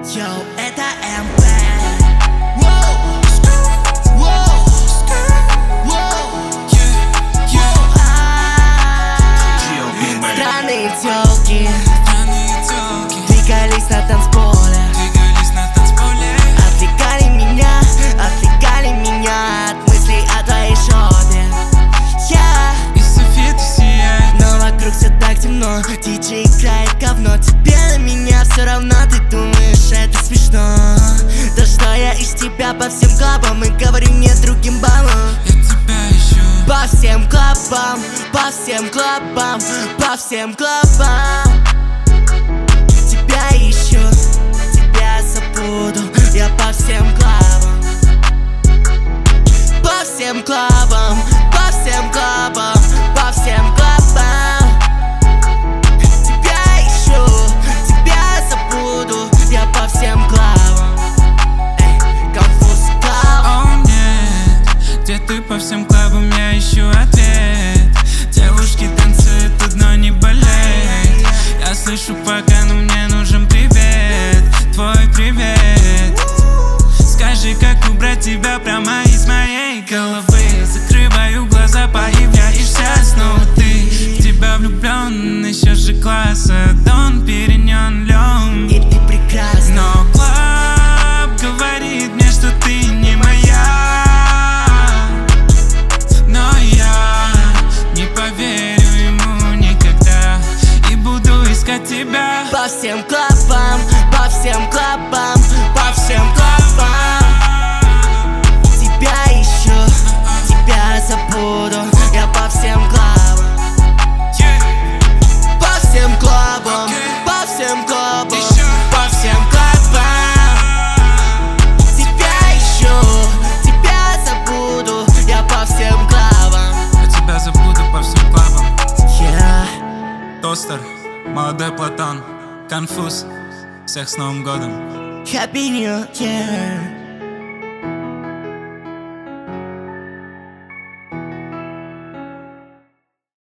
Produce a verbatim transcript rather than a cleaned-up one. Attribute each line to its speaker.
Speaker 1: Йоу, это эм пэ. Странные тёлки двигались на танцполе, отвлекали меня, отвлекали меня от мыслей о твоей жопе. Я
Speaker 2: и софиты сияют,
Speaker 1: но вокруг все так темно. Диджей играет говно, тебе на меня все равно. Ты думаешь, это смешно? Да что я из тебя по всем клабам и говорю нет другим бабам.
Speaker 2: я тебя ищу
Speaker 1: По всем клабам, по всем клабам, по всем клабам. Тебя ищу, тебя забуду. Я по всем клабам, по всем клабам, по всем клабам, по всем клабам. Тебя ищу, тебя забуду. Я по всем клабам. Эй, конфуз клаб.
Speaker 2: О нет, где ты по всем клабам, я ищу ответ. Девушки танцуют тут, но не болеют. Я слышу пока, но мне нужен привет. Твой привет. Скажи, как убрать тебя прямо из моей головы. Закрываю глаза, появляешься снова ты. В тебя влюблен, еще же класса. Дон перенен лём.
Speaker 1: И ты прекрасна.
Speaker 2: Но клаб говорит мне, что ты не моя. Но я не поверю ему никогда и буду искать тебя
Speaker 1: По всем клабам, по всем клабам, по всем клабам. Тебя ищу, тебя забуду. Я по всем клабам, по всем клабам, по всем клабам, по всем клабам. Тебя ищу, тебя забуду. Я по всем клабам.
Speaker 2: Я тебя забуду по всем клабам.
Speaker 1: Yeah.
Speaker 2: Тостер, молодой Платон, конфуз. Всех с Новым годом.
Speaker 1: Happy New Year.